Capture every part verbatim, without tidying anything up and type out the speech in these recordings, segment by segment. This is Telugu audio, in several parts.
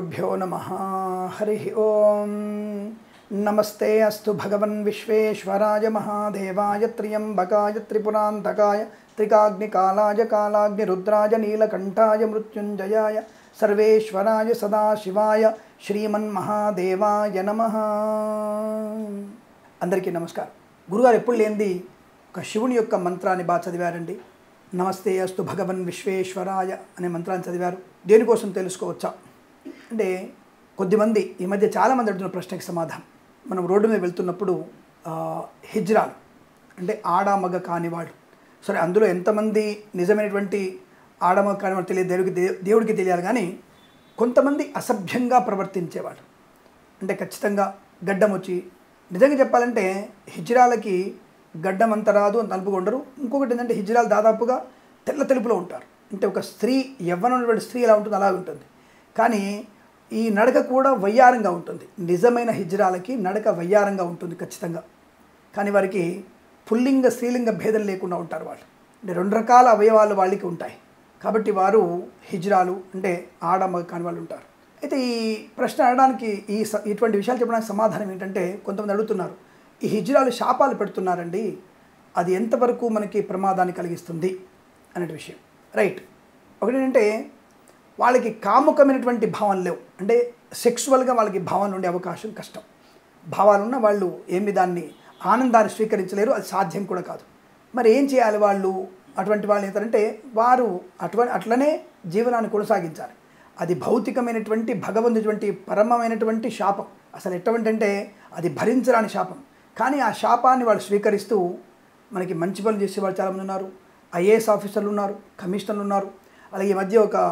श्रीगुरुभ्यो नमः। हरि ओम। नमस्ते अस्तु भगवन् विश्वेश्वराय महादेवाय त्र्यंबकाय त्रिपुरान्तकाय त्रिकाग्निकालाय कालाग्निरुद्राय नीलकंठाय मृत्युंजयाय सर्वेश्वराय सदाशिवाय श्रीमन्महादेवाय नमः। अंदरिकी नमस्कार। गुरुगाరు ఎప్పుడు లేంది ఒక శివుని యొక్క మంత్రాన్ని బాగా చదివారండి. నమస్తే అస్తు భగవన్ విశ్వేశ్వరాయ అనే మంత్రాన్ని చదివారు. దేనికోసం తెలుసుకోవచ్చా అంటే కొద్దిమంది ఈ మధ్య చాలామంది అడుగుతున్న ప్రశ్నకి సమాధానం. మనం రోడ్డు మీద వెళ్తున్నప్పుడు హిజ్రాలు అంటే ఆడామగ కానివాడు, సరే అందులో ఎంతమంది నిజమైనటువంటి ఆడమగ కానివాడు తెలియదు, దేవుడికి దేవుడికి తెలియాలి. కానీ కొంతమంది అసభ్యంగా ప్రవర్తించేవాడు అంటే ఖచ్చితంగా గడ్డం వచ్చి, నిజంగా చెప్పాలంటే హిజ్రాలకి గడ్డం అంత రాదు, అంత నలుపుగా ఉండరు. ఇంకొకటి ఏంటంటే హిజ్రాలు దాదాపుగా తెల్ల తెలుపులో ఉంటారు. అంటే ఒక స్త్రీ యవ్వనమైనటువంటి స్త్రీ ఎలా ఉంటుంది అలా ఉంటుంది. కానీ ఈ నడక కూడా వయ్యారంగా ఉంటుంది. నిజమైన హిజ్రాలకి నడక వయ్యారంగా ఉంటుంది ఖచ్చితంగా. కానీ వారికి పుల్లింగ స్త్రీలింగ భేదం లేకుండా ఉంటారు వాళ్ళు. అంటే రెండు రకాల అవయవాలు వాళ్ళకి ఉంటాయి. కాబట్టి వారు హిజ్రాలు అంటే ఆడమగ కాని వాళ్ళు ఉంటారు. అయితే ఈ ప్రశ్న అడగడానికి ఈ ఇటువంటి విషయాలు చెప్పడానికి సమాధానం ఏంటంటే, కొంతమంది అడుగుతున్నారు ఈ హిజ్రాలు శాపాలు పెడుతున్నారండి, అది ఎంతవరకు మనకి ప్రమాదాన్ని కలిగిస్తుంది అనే విషయం. రైట్. ఒకటి ఏంటంటే వాళ్ళకి కాముకమైనటువంటి భావనలు లేవు, అంటే సెక్సువల్గా వాళ్ళకి భావనలు ఉండే అవకాశం కష్టం. భావాలున్న వాళ్ళు ఏమి దాన్ని ఆనందాన్ని స్వీకరించలేరు, అది సాధ్యం కూడా కాదు. మరి ఏం చేయాలి వాళ్ళు? అటువంటి వాళ్ళు ఏంటంటే వారు అటువంటి అట్లనే జీవనాన్ని కొనసాగించాలి. అది భౌతికమైనటువంటి భగవంతుటువంటి పరమమైనటువంటి శాపం. అసలు ఎటువంటి అంటే అది భరించరాని శాపం. కానీ ఆ శాపాన్ని వాళ్ళు స్వీకరిస్తూ మనకి మంచి పనులు చేసేవాళ్ళు చాలామంది ఉన్నారు. ఐఏఎస్ ఆఫీసర్లు ఉన్నారు, కమిషనర్లు ఉన్నారు. అలాగే ఈ మధ్య ఒక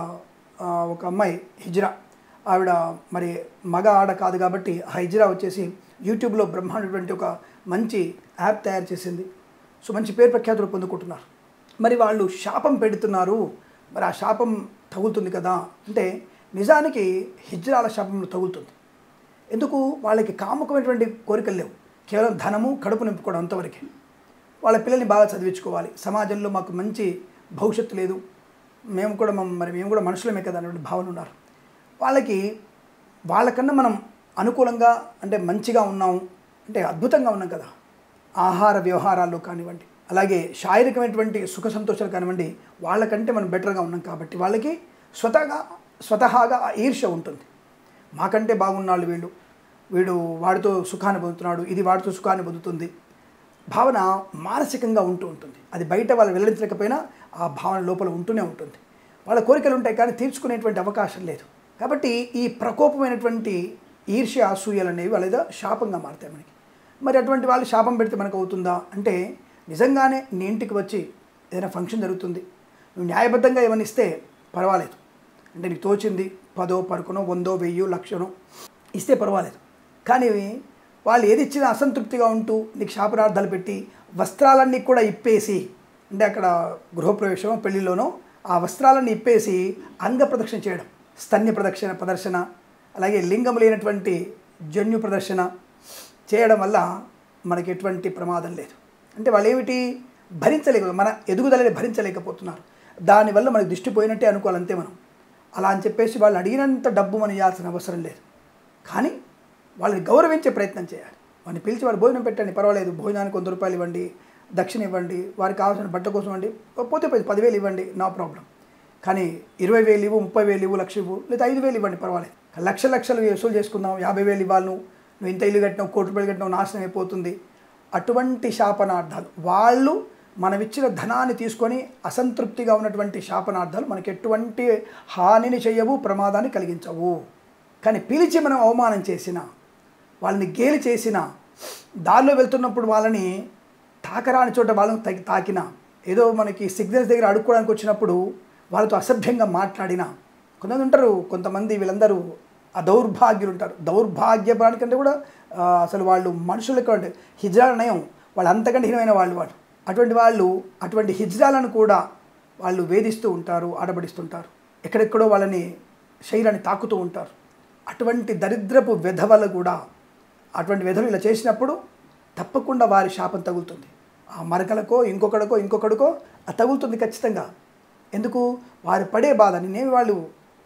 ఒక అమ్మాయి హిజ్రా, ఆవిడ మరి మగ ఆడ కాదు కాబట్టి ఆ హిజ్రా వచ్చేసి యూట్యూబ్లో బ్రహ్మాండటువంటి ఒక మంచి యాప్ తయారు చేసింది. సో మంచి పేరు ప్రఖ్యాతులు పొందుకుంటున్నారు. మరి వాళ్ళు శాపం పెడుతున్నారు, మరి ఆ శాపం తగులుతుంది కదా అంటే నిజానికి హిజ్రాల శాపం తగులుతుంది. ఎందుకు? వాళ్ళకి కాముకమైనటువంటి కోరికలు లేవు, కేవలం ధనము కడుపు నింపుకోవడం అంతవరకే. వాళ్ళ పిల్లల్ని బాగా చదివించుకోవాలి, సమాజంలో మాకు మంచి భవిష్యత్తు లేదు, మేము కూడా మరి మేము కూడా మనుషులమే కదా అన్నటువంటి భావన ఉన్నారు. వాళ్ళకి వాళ్ళకన్నా మనం అనుకూలంగా అంటే మంచిగా ఉన్నాము అంటే అద్భుతంగా ఉన్నాం కదా. ఆహార వ్యవహారాల్లో కానివ్వండి, అలాగే శారీరకమైనటువంటి సుఖ సంతోషాలు కానివ్వండి, వాళ్ళకంటే మనం బెటర్గా ఉన్నాం కాబట్టి వాళ్ళకి స్వతహాగా స్వతహాగా ఈర్ష్య ఉంటుంది. మాకంటే బాగున్నాళ్ళు వీళ్ళు, వీడు వాడితో సుఖాన్ని పొందుతున్నాడు, ఇది వాడితో సుఖాన్ని పొందుతుంది భావన మానసికంగా ఉంటూ ఉంటుంది. అది బయట వాళ్ళు వెల్లడించలేకపోయినా ఆ భావన లోపల ఉంటూనే ఉంటుంది. వాళ్ళ కోరికలు ఉంటాయి కానీ తీర్చుకునేటువంటి అవకాశం లేదు. కాబట్టి ఈ ప్రకోపమైనటువంటి ఈర్ష్య అసూయలు అనేవి వాళ్ళ శాపంగా మారుతాయి మనకి. మరి అటువంటి వాళ్ళు శాపం పెడితే మనకు అవుతుందా అంటే, నిజంగానే నీ ఇంటికి వచ్చి ఏదైనా ఫంక్షన్ జరుగుతుంది, నువ్వు న్యాయబద్ధంగా ఏమని ఇస్తే పర్వాలేదు, అంటే నీకు తోచింది పదో పరుకునో వందో వెయ్యో లక్షనో ఇస్తే పర్వాలేదు. కానీ వాళ్ళు ఏది ఇచ్చినా అసంతృప్తిగా ఉంటూ నీకు శాపనార్థాలు పెట్టి వస్త్రాలన్నీ కూడా ఇప్పేసి, అంటే అక్కడ గృహప్రవేశమో పెళ్లిలోనో ఆ వస్త్రాలన్నీ ఇప్పేసి అంగ ప్రదక్షిణ చేయడం, స్తన్య ప్రదక్షిణ ప్రదర్శన, అలాగే లింగం లేనటువంటి జన్యు ప్రదర్శన చేయడం వల్ల మనకి ఎటువంటి ప్రమాదం లేదు. అంటే వాళ్ళు ఏమిటి భరించలేక మన ఎదుగుదలని భరించలేకపోతున్నారు. దానివల్ల మనకు దృష్టి పోయినట్టే అనుకోవాలంతే మనం. అలా అని చెప్పేసి వాళ్ళు అడిగినంత డబ్బు మనం ఇవ్వాల్సిన అవసరం లేదు. కానీ వాళ్ళని గౌరవించే ప్రయత్నం చేయాలి. వాడిని పిలిచి వాడు భోజనం పెట్టండి, పర్వాలేదు, భోజనానికి వంద రూపాయలు ఇవ్వండి, దక్షిణ ఇవ్వండి, వారికి కావాల్సిన బట్ట కోసం ఇవ్వండి, పోతే పోయి పదివేలు ఇవ్వండి, నో ప్రాబ్లం. కానీ ఇరవై వేలు ఇవ్వు, ముప్పై వేలు ఇవ్వు, లక్ష ఇవ్వు, లేదా ఐదు వేలు ఇవ్వండి, పర్వాలేదు. లక్ష లక్షలు వసూలు చేసుకుందాం, యాభై వేలు ఇవ్వాలి, నువ్వు నువ్వు ఇంత ఇల్లు కట్టినావు, కోటి రూపాయలు కట్టినావు, నాశనం అయిపోతుంది. అటువంటి శాపనార్థాలు వాళ్ళు మనం ఇచ్చిన ధనాన్ని తీసుకొని అసంతృప్తిగా ఉన్నటువంటి శాపనార్థాలు మనకి ఎటువంటి హానిని చేయవు, ప్రమాదాన్ని కలిగించవు. కానీ పిలిచి మనం అవమానం చేసినా, వాళ్ళని గేలి చేసినా, దారిలో వెళ్తున్నప్పుడు వాళ్ళని తాకరాని చోట వాళ్ళని తాకి తాకినా, ఏదో మనకి సిగ్నల్స్ దగ్గర అడుక్కోవడానికి వచ్చినప్పుడు వాళ్ళతో అసభ్యంగా మాట్లాడినా, కొంతమంది ఉంటారు, కొంతమంది వీళ్ళందరూ ఆ దౌర్భాగ్యులు ఉంటారు. దౌర్భాగ్యపడానికంటే కూడా అసలు వాళ్ళు మనుషులకు అంటే హిజ్రాల నయం, వాళ్ళు అంతకంటే హీనమైన వాళ్ళు వాళ్ళు అటువంటి వాళ్ళు అటువంటి హిజ్రాలను కూడా వాళ్ళు వేధిస్తూ ఉంటారు, ఆడబడిస్తుంటారు, ఎక్కడెక్కడో వాళ్ళని శరీరాన్ని తాకుతూ ఉంటారు. అటువంటి దరిద్రపు వెధవలు కూడా అటువంటి వెధవలు ఇలా చేసినప్పుడు తప్పకుండా వారి శాపం తగులుతుంది. ఆ మరకలకో ఇంకొకడికో ఇంకొకడికో అది తగులుతుంది ఖచ్చితంగా. ఎందుకు? వారు పడే బాధ, నేనేమి వాళ్ళు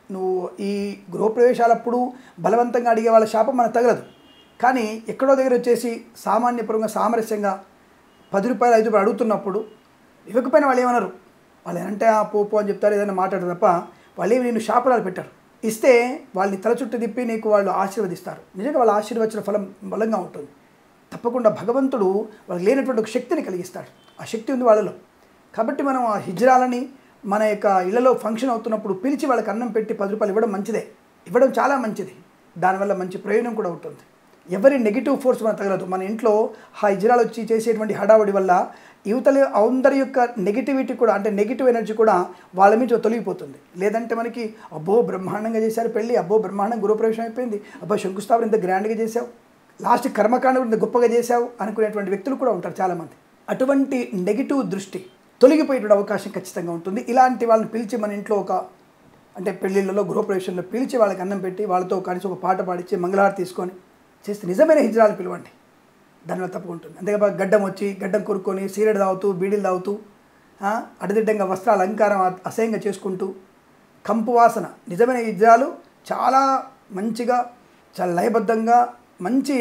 నువ్వు ఈ గృహప్రవేశాలప్పుడు బలవంతంగా అడిగే వాళ్ళ శాపం మనకు తగలదు. కానీ ఎక్కడో దగ్గర వచ్చేసి సామాన్యపరంగా సామరస్యంగా పది రూపాయలు ఐదు రూపాయలు అడుగుతున్నప్పుడు ఇవ్వకపోయినా వాళ్ళు ఏమన్నారు, వాళ్ళు ఏంటంటే ఆ పోపు అని చెప్తారు, ఏదైనా మాట్లాడరు తప్ప వాళ్ళు ఏమి నేను శాపనాలు పెట్టారు. ఇస్తే వాళ్ళని తల చుట్టూ తిప్పి నీకు వాళ్ళు ఆశీర్వదిస్తారు. నిజంగా వాళ్ళ ఆశీర్వచన ఫలం బలంగా ఉంటుంది. తప్పకుండా భగవంతుడు వాళ్ళకి లేనటువంటి ఒక శక్తిని కలిగిస్తాడు. ఆ శక్తి ఉంది వాళ్ళలో. కాబట్టి మనం ఆ హిజ్రాలని మన యొక్క ఇళ్లలో ఫంక్షన్ అవుతున్నప్పుడు పిలిచి వాళ్ళకి అన్నం పెట్టి పది రూపాయలు ఇవ్వడం మంచిదే. ఇవ్వడం చాలా మంచిది. దానివల్ల మంచి ప్రయోజనం కూడా ఉంటుంది. ఎవరి నెగిటివ్ ఫోర్స్ మనకు తగలదు. మన ఇంట్లో ఆ హిజ్రాలు వచ్చి చేసేటువంటి హడావడి వల్ల యువతల అందరి యొక్క నెగిటివిటీ కూడా, అంటే నెగిటివ్ ఎనర్జీ కూడా వాళ్ళ మీద తొలగిపోతుంది. లేదంటే మనకి అబ్బో బ్రహ్మాండంగా చేశారు పెళ్ళి, అబ్బో బ్రహ్మాండంగా గృహప్రవేశం అయిపోయింది, అబ్బో శంకుస్థాపన ఇంత గ్రాండ్గా చేసావు, లాస్ట్ కర్మకాండ ఇంత గొప్పగా చేసావు అనుకునేటువంటి వ్యక్తులు కూడా ఉంటారు చాలామంది. అటువంటి నెగిటివ్ దృష్టి తొలగిపోయేటువంటి అవకాశం ఖచ్చితంగా ఉంటుంది. ఇలాంటి వాళ్ళని పిలిచి మన ఇంట్లో ఒక అంటే పెళ్ళిళ్ళలో గృహప్రవేశంలో పిలిచి వాళ్ళకి అన్నం పెట్టి వాళ్ళతో కలిసి ఒక పాట పాడించి మంగళహారతి తీసుకొని చేస్తే నిజమైన హిజ్రాలు పిలవండి. దానివల్ల తప్పుకుంటుంది. అంతేగా గడ్డం వచ్చి గడ్డం కొరుక్కొని సీరెడ్ తాగుతూ బీడీలు తాగుతూ అడిదిడ్డంగా వస్త్రాల అలంకారం అసహ్యంగా చేసుకుంటూ కంపు వాసన. నిజమైన హిజ్రాలు చాలా మంచిగా చాలా లయబద్ధంగా మంచి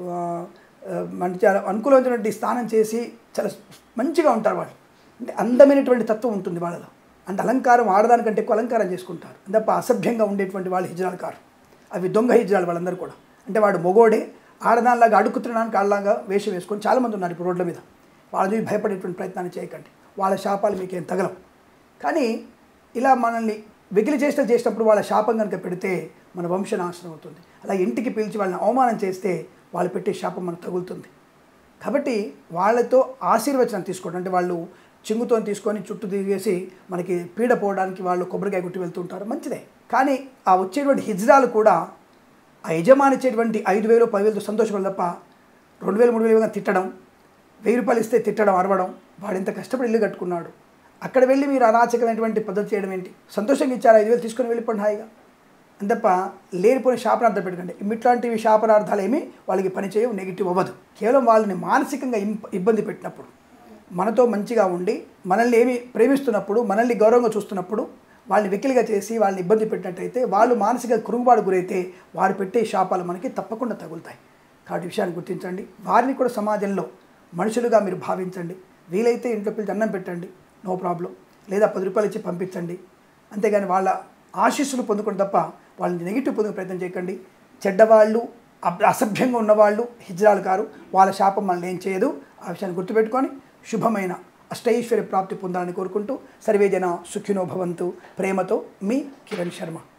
మంచి అనుకూలమైనటువంటి స్నానం చేసి చాలా మంచిగా ఉంటారు వాళ్ళు. అంటే అందమైనటువంటి తత్వం ఉంటుంది వాళ్ళలో. అంటే అలంకారం ఆడదానికంటే ఎక్కువ అలంకారం చేసుకుంటారు తప్ప అసభ్యంగా ఉండేటువంటి వాళ్ళు హిజ్రాలు కారు. అవి దొంగ హిజ్రాలు వాళ్ళందరూ కూడా. అంటే వాడు మొగోడే ఆడదానిలాగా అడుక్కుతున్నానికి ఆడలాగా వేషం వేసుకొని చాలామంది ఉన్నారు ఇప్పుడు రోడ్ల మీద. వాళ్ళ చూసి భయపడేటువంటి ప్రయత్నాన్ని చేయకండి. వాళ్ళ శాపాలు మీకేం తగలవు. కానీ ఇలా మనల్ని వెకిలి చేష్టలు చేసినప్పుడు వాళ్ళ శాపం కనుక పెడితే మన వంశనాశనం అవుతుంది. అలా ఇంటికి పిలిచి వాళ్ళని అవమానం చేస్తే వాళ్ళు పెట్టే శాపం మనకు తగులుతుంది. కాబట్టి వాళ్ళతో ఆశీర్వచనం తీసుకోవడం, అంటే వాళ్ళు చింగుతో తీసుకొని చుట్టూ తిరిగేసి మనకి పీడ పోవడానికి వాళ్ళు కొబ్బరికాయ కొట్టి వెళ్తుంటారు, మంచిదే. కానీ ఆ వచ్చేటువంటి హిజ్రాలు కూడా ఆ యజమాని ఇచ్చేటువంటి ఐదు వేలు పదివేలతో సంతోషపడదు తప్ప రెండు వేలు మూడు వేలుగా తిట్టడం, వెయ్యి రూపాయలు ఇస్తే తిట్టడం, అరవడం, వాడు ఎంత కష్టపడి ఇల్లు కట్టుకున్నాడు, అక్కడ వెళ్ళి మీరు అరాచకమైనటువంటి పద్ధతి చేయడం ఏంటి? సంతోషంగా ఇచ్చారు, ఐదు వేలు తీసుకొని వెళ్ళిపోండి హాయిగా. అంతప్ప లేనిపోయిన శాపనార్థం పెట్టకండి. ఇట్లాంటివి శాపనార్థాలు ఏమీ వాళ్ళకి పనిచేయవు, నెగిటివ్ అవ్వదు. కేవలం వాళ్ళని మానసికంగా ఇబ్బంది పెట్టినప్పుడు, మనతో మంచిగా ఉండి మనల్ని ఏమి ప్రేమిస్తున్నప్పుడు, మనల్ని గౌరవంగా చూస్తున్నప్పుడు వాళ్ళని వెకిలిగా చేసి వాళ్ళని ఇబ్బంది పెట్టినట్టయితే, వాళ్ళు మానసిక కురుంబాటు గురైతే వారు పెట్టే శాపాలు మనకి తప్పకుండా తగులుతాయి. కాబట్టి విషయాన్ని గుర్తించండి. వారిని కూడా సమాజంలో మనుషులుగా మీరు భావించండి. వీలైతే ఇంట్లో పిలిచి అన్నం పెట్టండి, నో ప్రాబ్లం. లేదా పది రూపాయలు ఇచ్చి పంపించండి. అంతేగాని వాళ్ళ ఆశీస్సులు పొందుకుని తప్ప వాళ్ళని నెగిటివ్ పొందుకునే ప్రయత్నం చేయకండి. చెడ్డవాళ్ళు, అసభ్యంగా ఉన్నవాళ్ళు హిజ్రాలు కారు. వాళ్ళ శాపం మనల్ని ఏం చేయదు. ఆ విషయాన్ని గుర్తుపెట్టుకొని శుభమైన అష్టైశ్వర్య ప్రాప్తి పొందాలని కోరుకుంటూ సర్వేజన సుఖినో భవంతు. ప్రేమతో మీ కిరణ్ శర్మ.